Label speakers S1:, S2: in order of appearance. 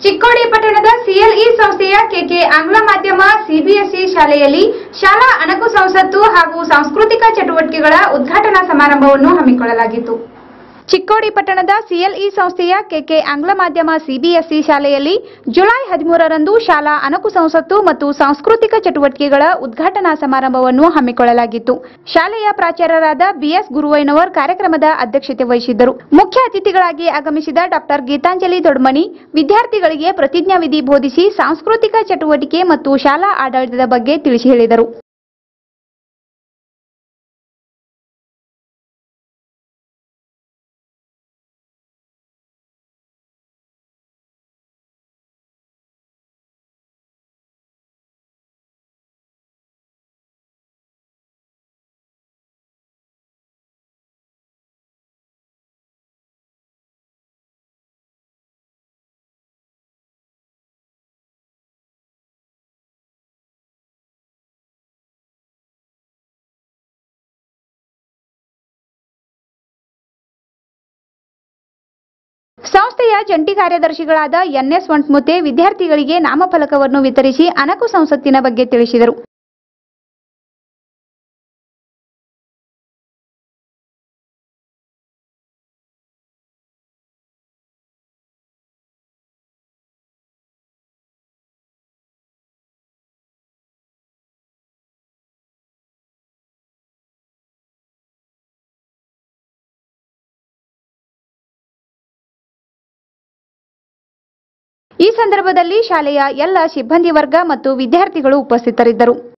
S1: ಚಿಕ್ಕೋಡಿ ಪಟ್ಟಣದ ಸಿಎಲ್ಇ ಸಂಸ್ಥೆಯ ಕೆಕೆ ಆಂಗ್ಲ ಮಾಧ್ಯಮ ಸಿಬಿಎಸ್ಇ ಶಾಲೆಯಲ್ಲಿ ಶಾಲಾ ಅಣಕು ಸಂಸತ್ತು ಹಾಗೂ ಸಾಂಸ್ಕೃತಿಕ ಚಟುವಟಿಕೆಗಳ ಉದ್ಘಾಟನಾ ಸಮಾರಂಭವನ್ನು ಹಮ್ಮಿಕೊಳ್ಳಲಾಗಿತ್ತು. ಚಿಕ್ಕೋಡಿ ಪಟ್ಟಣದ ಸಿಎಲ್ಇ ಸಂಸ್ಥೆಯ ಕೆಕೆ ಆಂಗ್ಲ ಮಾಧ್ಯಮ ಸಿಬಿಎಸ್ಇ ಶಾಲೆಯಲ್ಲಿ ಜುಲೈ 13ರಂದು ಶಾಲಾ ಅಣಕು ಸಂಸತ್ತು ಮತ್ತು ಸಾಂಸ್ಕೃತಿಕ ಚಟುವಟಿಕೆಗಳ ಉದ್ಘಾಟನಾ ಸಮಾರಂಭವನ್ನು ಹಮ್ಮಿಕೊಳ್ಳಲಾಗಿತ್ತು. ಶಾಲೆಯ ಪ್ರಾಚಾರ್ಯರಾದ ಬಿಎಸ್ ಗುರುವಯ್ಯನವರ್ ಕಾರ್ಯಕ್ರಮದ ಅಧ್ಯಕ್ಷತೆ ವಹಿಸಿದ್ದರು. ಮುಖ್ಯ ಅತಿಥಿಗಳಾಗಿ ಆಗಮಿಸಿದ ಡಾಕ್ಟರ್ ಗೀತಾಂಜಲಿ ದೊಡ್ಮನಿ ವಿದ್ಯಾರ್ಥಿಗಳಿಗೆ ಪ್ರತಿಜ್ಞಾವಿಧಿ ಬೋಧಿಸಿ ಸಾಂಸ್ಕೃತಿಕ ಚಟುವಟಿಕೆ ಮತ್ತು ಶಾಲಾ ಆಡಳಿತದ ಬಗ್ಗೆ ತಿಳಿಸಿ ಹೇಳಿದರು. ಸಂಸ್ಥೆಯ ಜಂಟಿ ಕಾರ್ಯದರ್ಶಿಗಳಾದ ಎನ್ಎಸ್ ವಂಟ್ಮುತೆ ವಿದ್ಯಾರ್ಥಿಗಳಿಗೆ ನಾಮಫಲಕವನ್ನು ವಿತರಿಸಿ ಅಣಕು ಸಂಸತ್ತಿನ ಬಗ್ಗೆ ತಿಳಿಸಿದರು. ಈ ಸಂದರ್ಭದಲ್ಲಿ ಶಾಲೆಯ ಎಲ್ಲ ಸಿಬ್ಬಂದಿ ವರ್ಗ ಮತ್ತು ವಿದ್ಯಾರ್ಥಿಗಳು ಉಪಸ್ಥಿತರಿದ್ದರು.